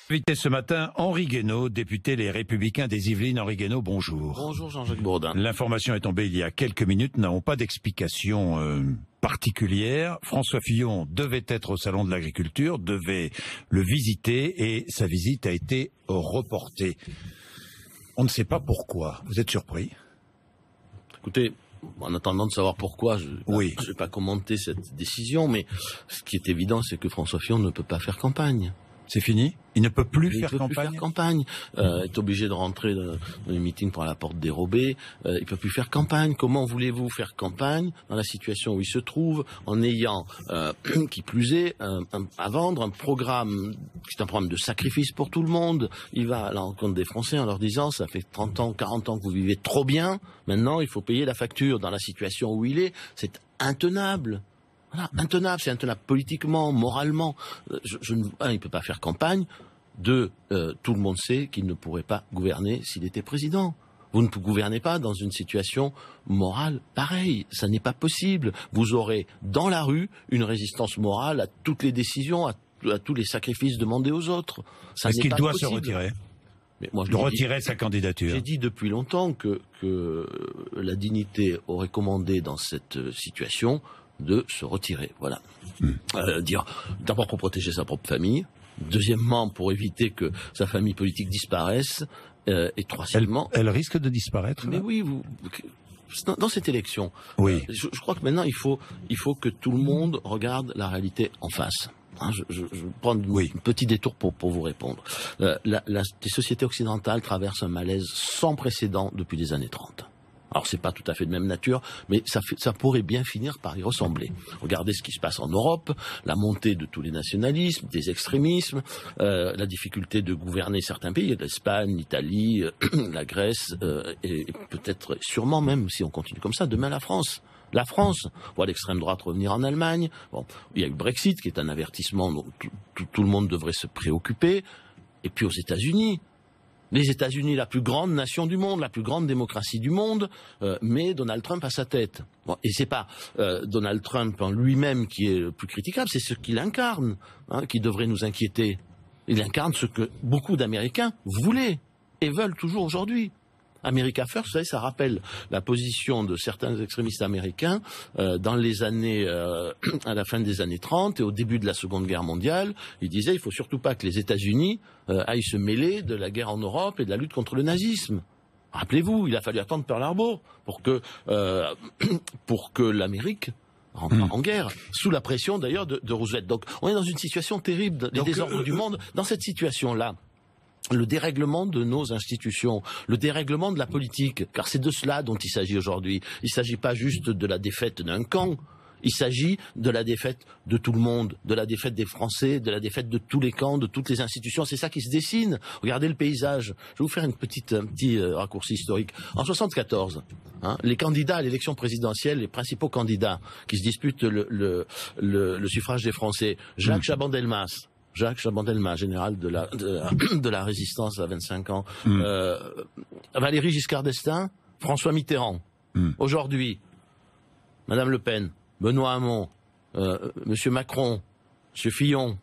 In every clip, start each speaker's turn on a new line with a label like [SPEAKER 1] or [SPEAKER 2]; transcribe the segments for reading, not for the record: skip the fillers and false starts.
[SPEAKER 1] Invité ce matin, Henri Guénaud, député Les Républicains des Yvelines. Henri Guénaud, bonjour.
[SPEAKER 2] Bonjour Jean-Jacques Bourdin.
[SPEAKER 1] L'information est tombée il y a quelques minutes, nous n'avons pas d'explication particulière. François Fillon devait être au Salon de l'Agriculture, devait le visiter et sa visite a été reportée. On ne sait pas pourquoi. Vous êtes surpris?
[SPEAKER 2] Écoutez, en attendant de savoir pourquoi, je ne vais pas commenter cette décision, mais ce qui est évident, c'est que François Fillon ne peut pas faire campagne.
[SPEAKER 1] C'est fini? Il ne peut plus faire campagne.
[SPEAKER 2] Est obligé de rentrer dans les meetings par la porte dérobée. Il peut plus faire campagne. Comment voulez-vous faire campagne dans la situation où il se trouve, en ayant, qui plus est, à vendre un programme qui est un programme de sacrifice pour tout le monde. Il va à la rencontre des Français en leur disant, ça fait 30 ans, 40 ans que vous vivez trop bien. Maintenant, il faut payer la facture. Dans la situation où il est, c'est intenable. Voilà, intenable, c'est intenable politiquement, moralement. Il ne peut pas faire campagne. Deux, tout le monde sait qu'il ne pourrait pas gouverner s'il était président. Vous ne gouvernez pas dans une situation morale pareille. Ça n'est pas possible. Vous aurez dans la rue une résistance morale à toutes les décisions, à tous les sacrifices demandés aux autres.
[SPEAKER 1] Est-ce qu'il doit se retirer?
[SPEAKER 2] Mais moi,
[SPEAKER 1] retirer sa candidature.
[SPEAKER 2] J'ai dit depuis longtemps que la dignité aurait commandé dans cette situation de se retirer, voilà. D'abord pour protéger sa propre famille, deuxièmement pour éviter que sa famille politique disparaisse, et troisièmement...
[SPEAKER 1] Elle risque de disparaître,
[SPEAKER 2] mais
[SPEAKER 1] là.
[SPEAKER 2] Oui, dans cette élection,
[SPEAKER 1] oui.
[SPEAKER 2] Je crois que maintenant il faut que tout le monde regarde la réalité en face. Je prends un petit détour pour vous répondre. Les sociétés occidentales traversent un malaise sans précédent depuis les années 30. Alors c'est pas tout à fait de même nature, mais ça pourrait bien finir par y ressembler. Regardez ce qui se passe en Europe, la montée de tous les nationalismes, des extrémismes, la difficulté de gouverner certains pays, l'Espagne, l'Italie, la Grèce, et peut-être, sûrement même, si on continue comme ça, demain la France. La France, on voit l'extrême droite revenir en Allemagne. Bon, il y a eu le Brexit, qui est un avertissement dont tout le monde devrait se préoccuper. Et puis aux États-Unis. Les États-Unis, la plus grande nation du monde, la plus grande démocratie du monde, met Donald Trump à sa tête. Bon, et c'est pas Donald Trump en lui-même qui est le plus critiquable, c'est ce qu'il incarne, qui devrait nous inquiéter. Il incarne ce que beaucoup d'Américains voulaient et veulent toujours aujourd'hui. America First, vous savez, ça rappelle la position de certains extrémistes américains dans les années, à la fin des années 30 et au début de la Seconde Guerre mondiale. Ils disaient il faut surtout pas que les États-Unis aillent se mêler de la guerre en Europe et de la lutte contre le nazisme. Rappelez-vous, il a fallu attendre Pearl Harbor pour que l'Amérique rentre en guerre, sous la pression d'ailleurs de Roosevelt. Donc on est dans une situation terrible, les désordres du monde. Dans cette situation-là, le dérèglement de nos institutions, le dérèglement de la politique, car c'est de cela dont il s'agit aujourd'hui. Il ne s'agit pas juste de la défaite d'un camp, il s'agit de la défaite de tout le monde, de la défaite des Français, de la défaite de tous les camps, de toutes les institutions. C'est ça qui se dessine. Regardez le paysage. Je vais vous faire un petit raccourci historique. En 74, les candidats à l'élection présidentielle, les principaux candidats qui se disputent le suffrage des Français, Jacques Chaban-Delmas, général de la résistance à 25 ans. Valéry Giscard d'Estaing, François Mitterrand. Aujourd'hui, Madame Le Pen, Benoît Hamon, Monsieur Macron, Monsieur Fillon.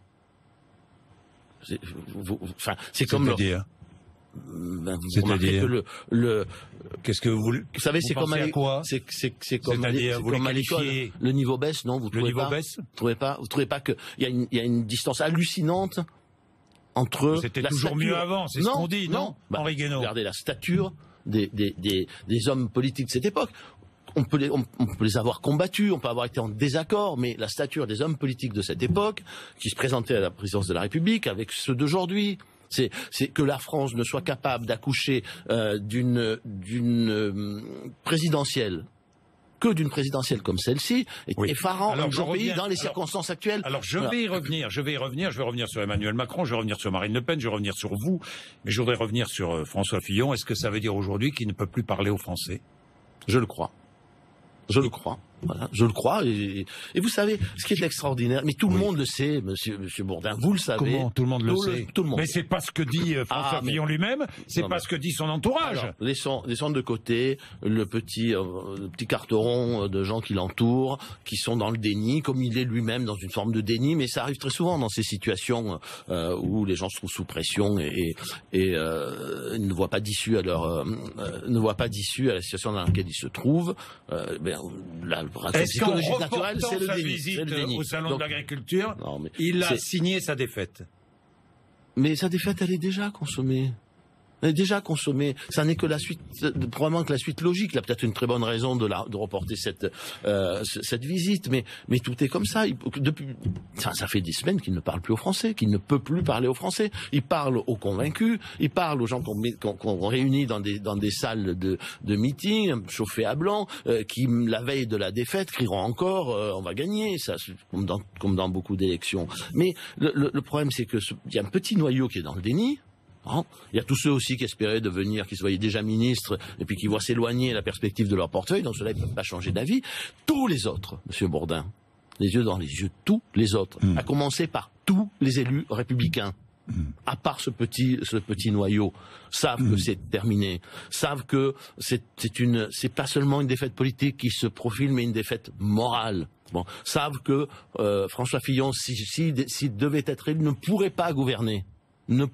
[SPEAKER 2] C'est comme...
[SPEAKER 1] C'est-à-dire qu'est-ce que vous
[SPEAKER 2] savez, c'est comme à
[SPEAKER 1] quoi?
[SPEAKER 2] C'est comme à l'école. Le niveau baisse, non? Vous trouvez pas? Vous trouvez pas qu'il y a une distance hallucinante entre...
[SPEAKER 1] C'était toujours mieux avant, c'est ce qu'on dit, non? Henri Guénaud.
[SPEAKER 2] Regardez la stature des hommes politiques de cette époque. On peut les avoir combattus, on peut avoir été en désaccord, mais la stature des hommes politiques de cette époque, qui se présentaient à la présidence de la République, avec ceux d'aujourd'hui, c'est que la France ne soit capable d'accoucher d'une présidentielle, que d'une présidentielle comme celle-ci, est effarant dans le pays, dans les circonstances actuelles.
[SPEAKER 1] Alors je vais y revenir, je vais revenir sur Emmanuel Macron, je vais revenir sur Marine Le Pen, je vais revenir sur vous, mais je voudrais revenir sur François Fillon. Est-ce que ça veut dire aujourd'hui qu'il ne peut plus parler aux Français?
[SPEAKER 2] Je le crois. Je le crois. Voilà, je le crois. Et vous savez, ce qui est extraordinaire, mais tout le monde le sait, Monsieur Bourdin, vous le savez.
[SPEAKER 1] Comment tout le monde le sait?
[SPEAKER 2] Tout le monde.
[SPEAKER 1] Mais c'est pas ce que dit François Fillon lui-même, c'est pas ce que dit son entourage.
[SPEAKER 2] Alors, laissons de côté le petit carteron de gens qui l'entourent, qui sont dans le déni, comme il est lui-même dans une forme de déni, mais ça arrive très souvent dans ces situations où les gens se trouvent sous pression et ne voient pas d'issue à la situation dans laquelle ils se trouvent. La psychologie naturelle, c'est le déni.
[SPEAKER 1] Au salon de l'agriculture, il a signé sa défaite.
[SPEAKER 2] Mais sa défaite, elle est déjà consommée. Ça n'est que la suite, probablement que la suite logique. Il a peut-être une très bonne raison de reporter cette visite, mais tout est comme ça. Ça fait des semaines qu'il ne parle plus aux Français, qu'il ne peut plus parler aux Français. Il parle aux convaincus, il parle aux gens qu'on réunit dans des salles de meeting, chauffées à blanc, qui la veille de la défaite crieront encore on va gagner, ça comme dans beaucoup d'élections. Mais le problème, c'est que il y a un petit noyau qui est dans le déni. Il y a tous ceux aussi qui espéraient devenir, qui se voyaient déjà ministres, et puis qui voient s'éloigner la perspective de leur portefeuille, donc cela ils ne peuvent pas changer d'avis. Tous les autres, Monsieur Bourdin, les yeux dans les yeux, tous les autres, à commencer par tous les élus républicains, à part ce petit noyau, savent que c'est terminé, savent que c'est pas seulement une défaite politique qui se profile, mais une défaite morale. Savent que François Fillon, s'il devait être élu, ne pourrait pas gouverner. Il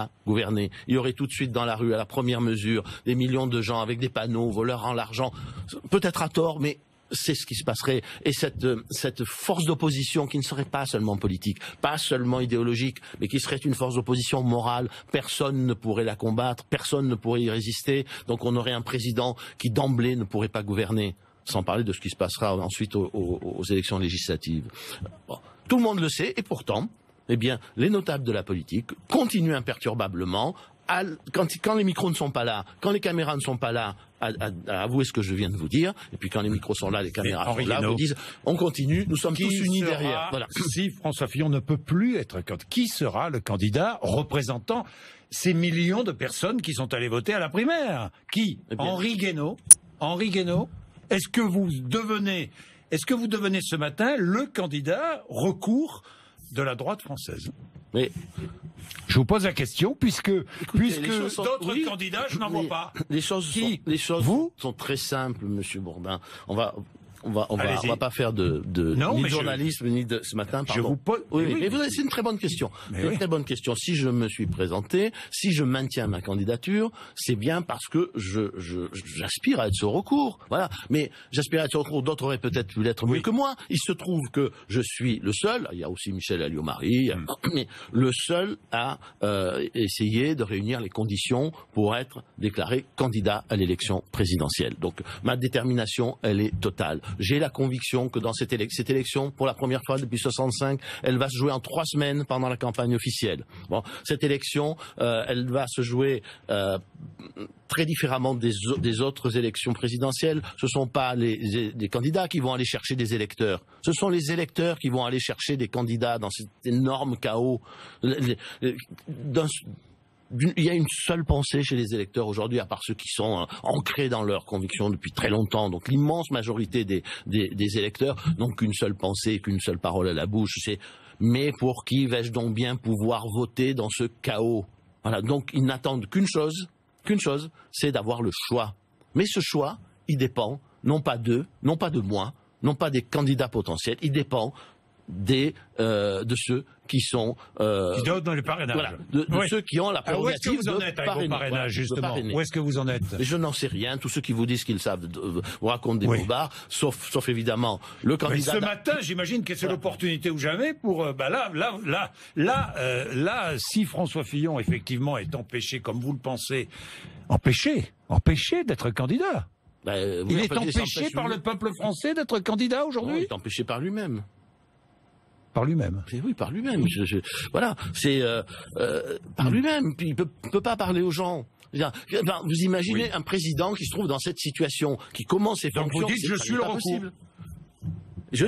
[SPEAKER 2] y aurait tout de suite dans la rue, à la première mesure, des millions de gens avec des panneaux, voleurs en l'argent, peut-être à tort, mais c'est ce qui se passerait. Et cette force d'opposition qui ne serait pas seulement politique, pas seulement idéologique, mais qui serait une force d'opposition morale, personne ne pourrait la combattre, personne ne pourrait y résister, donc on aurait un président qui d'emblée ne pourrait pas gouverner, sans parler de ce qui se passera ensuite aux élections législatives. Tout le monde le sait, et pourtant, eh bien, les notables de la politique continuent imperturbablement, quand les micros ne sont pas là, quand les caméras ne sont pas là, à avouer ce que je viens de vous dire, et puis quand les micros sont là, les caméras sont là, vous disent, on continue, nous sommes tous unis derrière. Voilà.
[SPEAKER 1] Si François Fillon ne peut plus être candidat, qui sera le candidat représentant ces millions de personnes qui sont allées voter à la primaire? Qui? Henri Guénaud? Est-ce que vous devenez ce matin le candidat recours de la droite française?
[SPEAKER 2] Mais
[SPEAKER 1] je vous pose la question puisque d'autres candidats, je n'en vois pas.
[SPEAKER 2] Les choses sont très simples, Monsieur Bourdin. On va pas faire de journalisme ni de ce matin. Pardon.
[SPEAKER 1] Je vous pose.
[SPEAKER 2] Mais c'est une très bonne question. Très bonne question. Si je me suis présenté, si je maintiens ma candidature, c'est bien parce que j'aspire à être ce recours. Voilà. Mais j'aspire à être ce recours. D'autres auraient peut-être pu l'être mieux que moi. Il se trouve que je suis le seul. Il y a aussi Michel Alliot-Marie, mais le seul à essayer de réunir les conditions pour être déclaré candidat à l'élection présidentielle. Donc ma détermination, elle est totale. J'ai la conviction que dans cette élection, pour la première fois depuis 65, elle va se jouer en 3 semaines pendant la campagne officielle. Cette élection, elle va se jouer très différemment des autres élections présidentielles. Ce ne sont pas les candidats qui vont aller chercher des électeurs. Ce sont les électeurs qui vont aller chercher des candidats dans cet énorme chaos. Il y a une seule pensée chez les électeurs aujourd'hui, à part ceux qui sont ancrés dans leurs convictions depuis très longtemps. Donc l'immense majorité des électeurs n'ont qu'une seule pensée, qu'une seule parole à la bouche. C'est « mais pour qui vais-je donc bien pouvoir voter dans ce chaos ?» Voilà, donc ils n'attendent qu'une chose, c'est d'avoir le choix. Mais ce choix, il dépend non pas d'eux, non pas de moi, non pas des candidats potentiels, il dépend de ceux qui sont
[SPEAKER 1] qui donnent le parrainage.
[SPEAKER 2] Voilà, de ceux qui ont la prérogative de parrainer. Où est-ce que vous en êtes avec vos parrainages, justement?
[SPEAKER 1] Où est-ce que vous en êtes?
[SPEAKER 2] Mais je n'en sais rien. Tous ceux qui vous disent qu'ils savent vous racontent des bobards, sauf évidemment le candidat.
[SPEAKER 1] Mais ce matin, j'imagine que c'est l'opportunité ou jamais pour là, si François Fillon effectivement est empêché, comme vous le pensez, empêché d'être candidat. Il est empêché par le peuple français d'être candidat aujourd'hui?
[SPEAKER 2] Il est empêché par lui-même.
[SPEAKER 1] Par lui-même.
[SPEAKER 2] Oui, par lui-même. Voilà, c'est par lui-même. Puis il peut pas parler aux gens. Vous imaginez un président qui se trouve dans cette situation, qui commence ses fonctions.
[SPEAKER 1] Donc vous dites, je suis le recours.
[SPEAKER 2] Je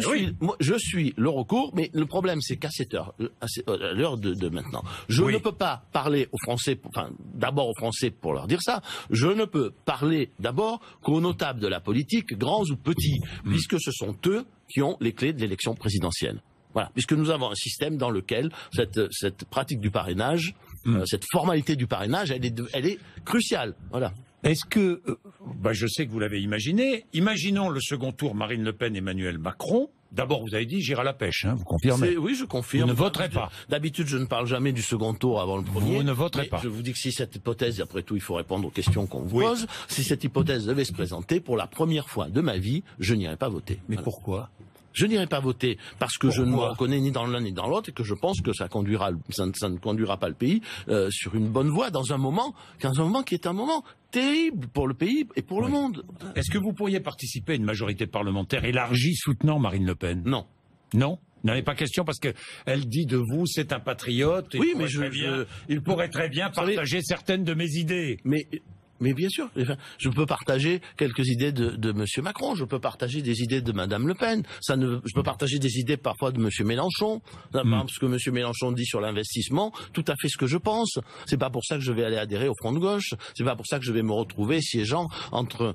[SPEAKER 2] suis le recours, mais le problème, c'est qu'à cette heure, à l'heure de maintenant, je ne peux pas parler aux Français, d'abord aux Français pour leur dire ça, je ne peux parler d'abord qu'aux notables de la politique, grands ou petits, puisque ce sont eux qui ont les clés de l'élection présidentielle. Voilà, puisque nous avons un système dans lequel cette pratique du parrainage, cette formalité du parrainage, elle est cruciale. Voilà.
[SPEAKER 1] Est-ce que, je sais que vous l'avez imaginé, imaginons le second tour Marine Le Pen, Emmanuel Macron. D'abord, vous avez dit j'irai à la pêche, vous confirmez?
[SPEAKER 2] Oui, je confirme.
[SPEAKER 1] Vous ne voterez pas.
[SPEAKER 2] D'habitude, je ne parle jamais du second tour avant le premier.
[SPEAKER 1] Vous ne voterez pas.
[SPEAKER 2] Je vous dis que si cette hypothèse, après tout, il faut répondre aux questions qu'on vous pose, si cette hypothèse devait se présenter, pour la première fois de ma vie, je n'irai pas voter.
[SPEAKER 1] Mais pourquoi?
[SPEAKER 2] Je n'irai pas voter parce que je ne me reconnais ni dans l'un ni dans l'autre et que je pense que ça ne conduira pas le pays sur une bonne voie dans un moment qui est un moment terrible pour le pays et pour le monde.
[SPEAKER 1] Est-ce que vous pourriez participer à une majorité parlementaire élargie soutenant Marine Le Pen?
[SPEAKER 2] Non.
[SPEAKER 1] Non? Il n'en est pas question parce que elle dit de vous, c'est un patriote.
[SPEAKER 2] Oui, mais
[SPEAKER 1] il pourrait très bien partager certaines de mes idées.
[SPEAKER 2] Mais bien sûr, je peux partager quelques idées de Monsieur Macron, je peux partager des idées de Madame Le Pen, je peux partager des idées parfois de Monsieur Mélenchon, ce que Monsieur Mélenchon dit sur l'investissement, tout à fait ce que je pense. C'est pas pour ça que je vais aller adhérer au Front de gauche, c'est pas pour ça que je vais me retrouver siégeant entre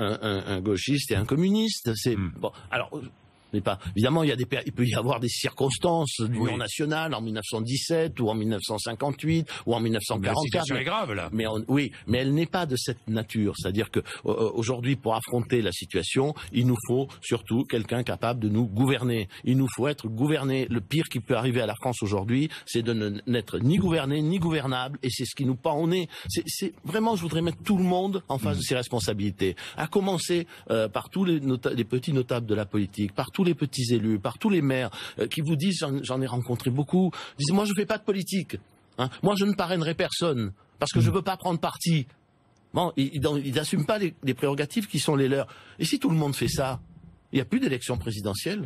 [SPEAKER 2] un gauchiste et un communiste. Bon, alors. Mais pas. Évidemment, il peut y avoir des circonstances d'union nationale en 1917 ou en 1958 ou en 1944. La
[SPEAKER 1] situation est grave là.
[SPEAKER 2] Mais elle n'est pas de cette nature. C'est-à-dire que aujourd'hui, pour affronter la situation, il nous faut surtout quelqu'un capable de nous gouverner. Il nous faut être gouverné. Le pire qui peut arriver à la France aujourd'hui, c'est de n'être ni gouverné ni gouvernable. Et c'est ce qui nous pend au nez. C'est vraiment, je voudrais mettre tout le monde en face de ses responsabilités. À commencer par tous les petits notables de la politique, par tous les petits élus, par tous les maires qui vous disent, j'en ai rencontré beaucoup, disent moi je fais pas de politique, moi je ne parrainerai personne parce que je veux pas prendre parti. Bon, ils n'assument pas les prérogatives qui sont les leurs. Et si tout le monde fait ça, il n'y a plus d'élection présidentielle.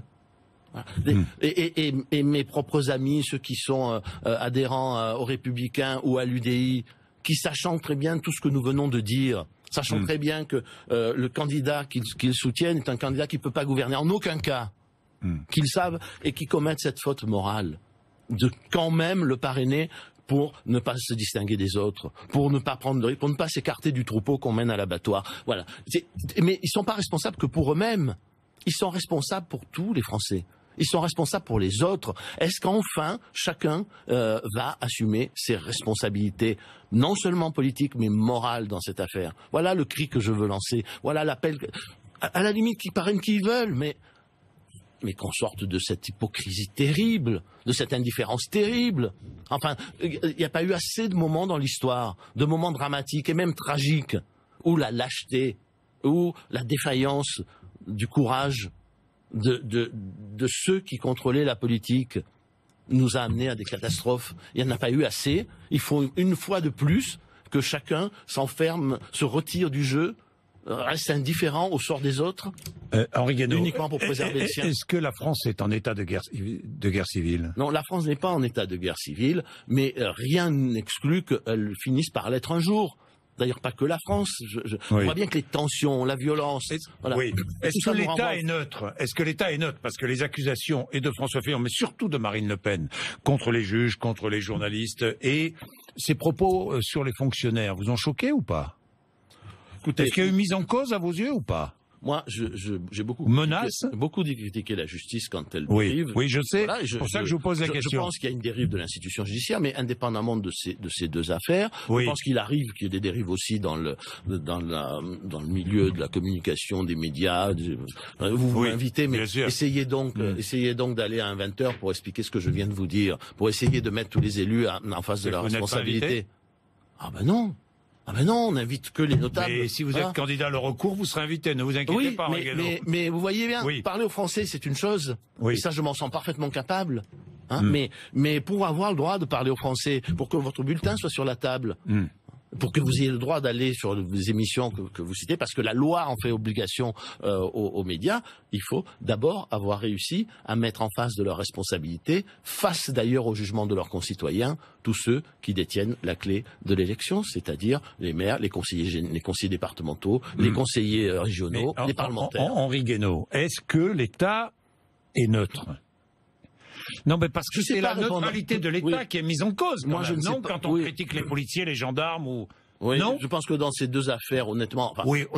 [SPEAKER 2] Et mes propres amis, ceux qui sont adhérents aux Républicains ou à l'UDI, qui sachant très bien tout ce que nous venons de dire, sachant très bien que le candidat qu'ils soutiennent est un candidat qui ne peut pas gouverner en aucun cas, qu'ils savent et qui commettent cette faute morale de quand même le parrainer pour ne pas se distinguer des autres, pour ne pas prendre de risques, pour ne pas s'écarter du troupeau qu'on mène à l'abattoir. Voilà. Mais ils ne sont pas responsables que pour eux-mêmes, ils sont responsables pour tous les Français. Ils sont responsables pour les autres. Est-ce qu'enfin, chacun va assumer ses responsabilités, non seulement politiques, mais morales dans cette affaire? Voilà le cri que je veux lancer. Voilà l'appel. À la limite, qu'ils parrainent qui ils veulent, mais qu'on sorte de cette hypocrisie terrible, de cette indifférence terrible. Enfin, il n'y a pas eu assez de moments dans l'histoire, de moments dramatiques et même tragiques, où la lâcheté, où la défaillance du courage de ceux qui contrôlaient la politique nous a amenés à des catastrophes. Il n'y en a pas eu assez. Il faut une fois de plus que chacun s'enferme, se retire du jeu, reste indifférent au sort des autres,
[SPEAKER 1] Henri Guénaud,
[SPEAKER 2] uniquement pour préserver le sien.
[SPEAKER 1] Est-ce que la France est en état de guerre civile?
[SPEAKER 2] Non, la France n'est pas en état de guerre civile, mais rien n'exclut qu'elle finisse par l'être un jour. D'ailleurs, pas que la France. Je vois bien que les tensions, la violence...
[SPEAKER 1] Voilà. Oui. Est-ce que l'État est neutre? Est-ce que l'État est neutre? Parce que les accusations, et de François Fillon, mais surtout de Marine Le Pen, contre les juges, contre les journalistes, et ses propos sur les fonctionnaires, vous ont choqué ou pas? Écoutez, est-ce qu'il y a eu mise en cause à vos yeux ou pas?
[SPEAKER 2] Moi, j'ai beaucoup critiqué la justice quand elle dérive.
[SPEAKER 1] Oui, je sais. Voilà, c'est pour ça que je vous pose la question.
[SPEAKER 2] Je pense qu'il y a une dérive de l'institution judiciaire, mais indépendamment de ces deux affaires, je pense qu'il arrive qu'il y ait des dérives aussi dans le milieu de la communication, des médias. Vous m'invitez, mais essayez donc d'aller à un 20h pour expliquer ce que je viens de vous dire, pour essayer de mettre tous les élus en face de leur responsabilité. Ah ben non. Ah ben non, on n'invite que les notables.
[SPEAKER 1] Et si vous êtes candidat à le recours, vous serez invité, ne vous inquiétez pas.
[SPEAKER 2] Mais vous voyez bien, parler aux Français, c'est une chose. Et ça, je m'en sens parfaitement capable. Mais pour avoir le droit de parler aux Français, pour que votre bulletin soit sur la table, pour que vous ayez le droit d'aller sur les émissions que vous citez, parce que la loi en fait obligation aux médias, il faut d'abord avoir réussi à mettre en face de leurs responsabilités, face d'ailleurs au jugement de leurs concitoyens, tous ceux qui détiennent la clé de l'élection, c'est-à-dire les maires, les conseillers départementaux, les conseillers régionaux, les parlementaires.
[SPEAKER 1] Henri Guénaud, est-ce que l'État et neutre. Non, mais parce que c'est la neutralité de l'État qui est mise en cause.
[SPEAKER 2] Moi, je ne sais pas.
[SPEAKER 1] Quand on critique les policiers, les gendarmes ou...
[SPEAKER 2] Oui,
[SPEAKER 1] non,
[SPEAKER 2] je pense que dans ces deux affaires, honnêtement,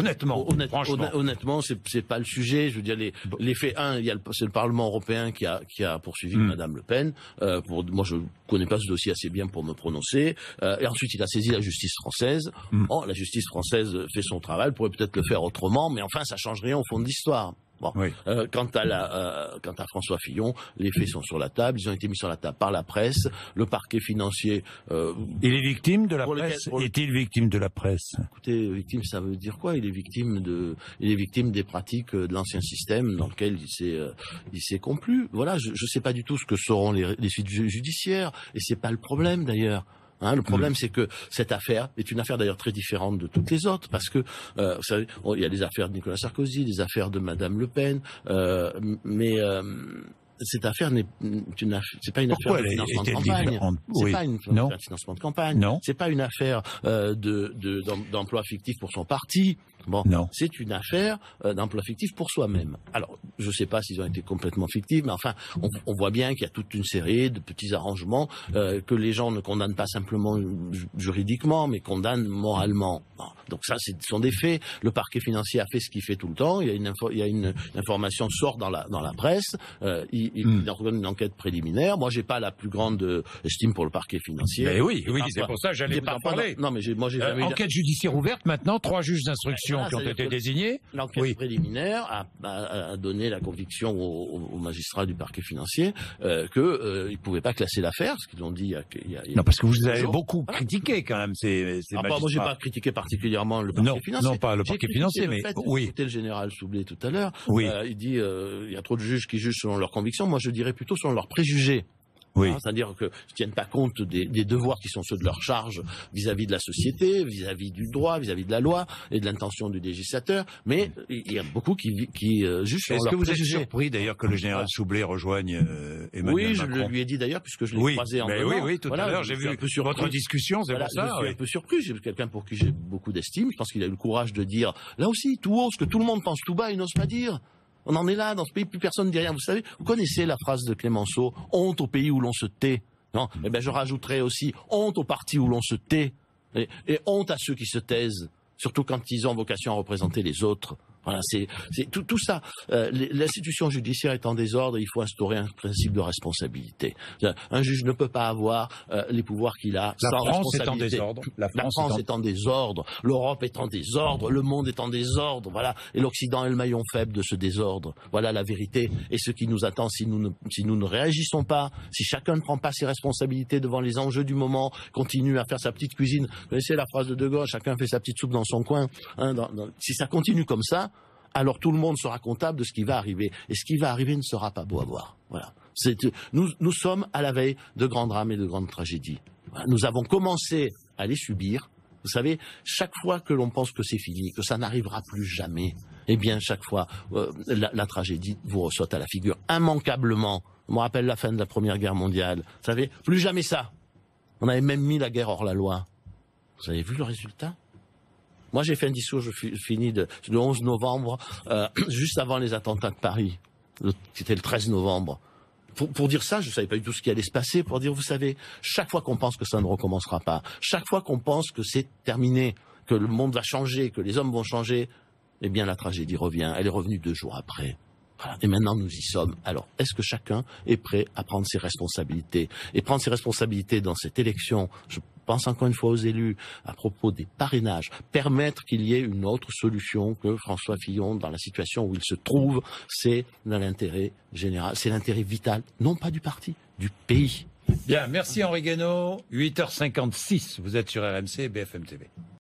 [SPEAKER 2] honnêtement, c'est pas le sujet. Je veux dire, les faits. C'est le Parlement européen qui a poursuivi Madame Le Pen. Moi, je connais pas ce dossier assez bien pour me prononcer. Et ensuite, il a saisi la justice française. Bon, la justice française fait son travail, pourrait peut-être le faire autrement, mais enfin, ça change rien au fond de l'histoire. Bon. Oui. Quant à François Fillon, les faits sont sur la table, ils ont été mis sur la table par la presse, le parquet financier.
[SPEAKER 1] Il est victime de la presse. Est-il victime de la presse?
[SPEAKER 2] Écoutez, victime, ça veut dire quoi? Il est victime des pratiques de l'ancien système dans lequel il s'est complu. Voilà, je sais pas du tout ce que seront les suites judiciaires, et c'est pas le problème d'ailleurs. Le problème, c'est que cette affaire est une affaire d'ailleurs très différente de toutes les autres, parce que vous savez, il y a les affaires de Nicolas Sarkozy, les affaires de Madame Le Pen, mais cette affaire c'est pas une affaire de financement de campagne. C'est pas une affaire de financement de campagne. Non. C'est pas une affaire d'emploi fictif pour son parti. Bon, c'est une affaire d'emploi fictif pour soi-même. Alors, je ne sais pas s'ils ont été complètement fictifs, mais enfin, on voit bien qu'il y a toute une série de petits arrangements que les gens ne condamnent pas simplement juridiquement, mais condamnent moralement. Bon, donc ça, ce sont des faits. Le parquet financier a fait ce qu'il fait tout le temps. Il y a une information sort dans la presse. Il organise une enquête préliminaire. Moi, j'ai pas la plus grande estime pour le parquet financier.
[SPEAKER 1] Mais oui, c'est pour ça que j'allais vous en parler.
[SPEAKER 2] Non, mais moi, j'ai jamais
[SPEAKER 1] enquête judiciaire ouverte maintenant, 3 juges d'instruction qui ont été désignés.
[SPEAKER 2] L'enquête préliminaire a donné la conviction aux magistrats du parquet financier qu'ils ne pouvaient pas classer l'affaire, parce qu'ils ont dit il y a
[SPEAKER 1] non, parce que vous avez beaucoup critiqué quand même ces magistrats.
[SPEAKER 2] Moi, j'ai pas critiqué particulièrement le parquet financier.
[SPEAKER 1] Non, pas le parquet financier, mais oui.
[SPEAKER 2] C'était le général Soublé tout à l'heure. Oui. Il dit il y a trop de juges qui jugent selon leurs convictions. Moi, je dirais plutôt selon leurs préjugés. Oui. C'est-à-dire que ne tiennent pas compte des devoirs qui sont ceux de leur charge vis-à-vis de la société, vis-à-vis du droit, vis-à-vis de la loi et de l'intention du législateur. Mais il y a beaucoup qui jugent sur leur préjugés. Est-ce que vous êtes
[SPEAKER 1] surpris d'ailleurs que le général Soublé rejoigne Emmanuel Macron?
[SPEAKER 2] Oui, je lui ai dit d'ailleurs, puisque je l'ai croisé en venant.
[SPEAKER 1] Oui, tout à l'heure, j'ai vu votre discussion, c'est pour ça.
[SPEAKER 2] Je suis un peu surpris, c'est quelqu'un pour qui j'ai beaucoup d'estime. Je pense qu'il a eu le courage de dire, là aussi, tout haut, ce que tout le monde pense tout bas, il n'ose pas dire. On en est là, dans ce pays, plus personne ne dit rien. Vous savez, vous connaissez la phrase de Clémenceau, honte au pays où l'on se tait. Non, eh ben, je rajouterais aussi, honte au parti où l'on se tait. Et honte à ceux qui se taisent, surtout quand ils ont vocation à représenter les autres. Voilà, c'est tout ça. L'institution judiciaire est en désordre, il faut instaurer un principe de responsabilité. Un juge ne peut pas avoir les pouvoirs qu'il a sans responsabilité. La France est en désordre. L'Europe est en désordre. Le monde est en désordre. Voilà. Et l'Occident est le maillon faible de ce désordre. Voilà la vérité. Et ce qui nous attend si nous ne réagissons pas, si chacun ne prend pas ses responsabilités devant les enjeux du moment, continue à faire sa petite cuisine. Vous connaissez la phrase de De Gaulle, chacun fait sa petite soupe dans son coin. Si ça continue comme ça, alors tout le monde sera comptable de ce qui va arriver. Et ce qui va arriver ne sera pas beau à voir. Voilà. Nous sommes à la veille de grands drames et de grandes tragédies. Voilà. Nous avons commencé à les subir. Vous savez, chaque fois que l'on pense que c'est fini, que ça n'arrivera plus jamais, eh bien, chaque fois, la tragédie vous ressaute à la figure immanquablement. On me rappelle la fin de la Première Guerre mondiale. Vous savez, plus jamais ça. On avait même mis la guerre hors la loi. Vous avez vu le résultat ? Moi, j'ai fait un discours, le 11 novembre, juste avant les attentats de Paris. C'était le 13 novembre. Pour dire ça, je ne savais pas du tout ce qui allait se passer, pour dire, vous savez, chaque fois qu'on pense que ça ne recommencera pas, chaque fois qu'on pense que c'est terminé, que le monde va changer, que les hommes vont changer, eh bien, la tragédie revient. Elle est revenue 2 jours après. Voilà. Et maintenant, nous y sommes. Alors, est-ce que chacun est prêt à prendre ses responsabilités? Et prendre ses responsabilités dans cette élection, je pense encore une fois aux élus, à propos des parrainages, permettre qu'il y ait une autre solution que François Fillon, dans la situation où il se trouve, c'est dans l'intérêt général, c'est l'intérêt vital, non pas du parti, du pays.
[SPEAKER 1] Bien, merci Henri Guénaud. 8h56, vous êtes sur RMC et BFM TV.